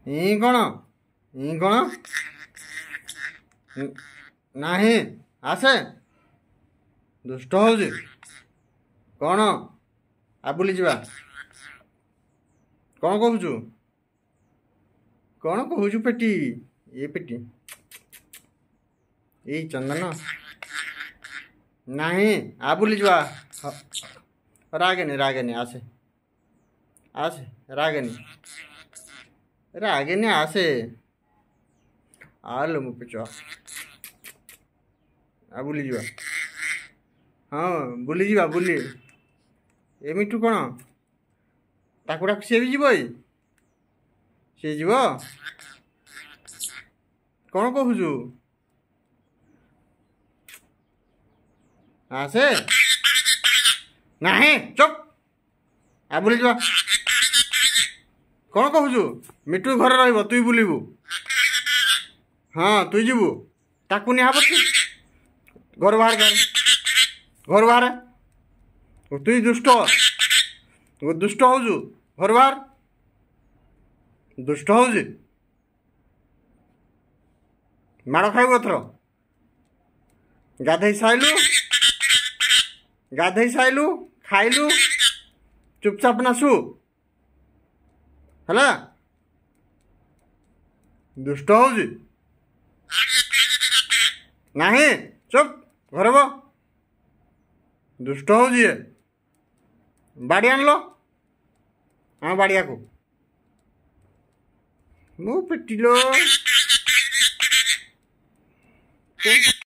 ଇ କ'ଣ ଇ କ'ଣ ନାହିଁ ଆସେ ଦୁଷ୍ଟ ହଉଛି କ'ଣ ଆ ବୁଲିଯିବା କ'ଣ କହୁଛୁ ପେଟି ଏ ପେଟି ଏଇ ଚନ୍ଦନ ନାହିଁ ଆ ବୁଲିଯିବା ରାଗେନି ଆସେ ରାଗେନି ଆସେ ଆଲୋ ମୋ ପିଛୁଆ ଆ ବୁଲିଯିବା ହଁ ବୁଲିଯିବା ଏ ମିଠୁ କ'ଣ ତାକୁ ଡାକୁ ସିଏ ବି ଯିବ ସିଏ ଯିବ କ'ଣ କହୁଛୁ ଆସେ ନାହିଁ ଚୁପ୍ ଆ ବୁଲିଯିବା କ'ଣ କହୁଛୁ ମିଠୁ ଘରେ ରହିବ ତୁଇ ବୁଲିବୁ ହଁ ତୁଇ ଯିବୁ ତାକୁ ନିଆ ହବ ଘରୁ ବାହାରେ ତୁଇ ଦୁଷ୍ଟ ହଉଛୁ ଘରୁ ବାହାର ଦୁଷ୍ଟ ହଉଛି ମାଡ଼ ଖାଇବୁ ଏଥର ଗାଧେଇ ସାଇଲୁ ଖାଇଲୁ ଚୁପଚାପ ନା ଶୁ ହେଲା ଦୁଷ୍ଟ ହଉଛି ନାହିଁ ଚୁପ୍ ଘରେ ବ ଦୁଷ୍ଟ ହଉଛି ବାଡ଼ି ଆଣିଲ ଆମ ବାଡ଼ିଆକୁ ମୁଁ ପିଟିଲ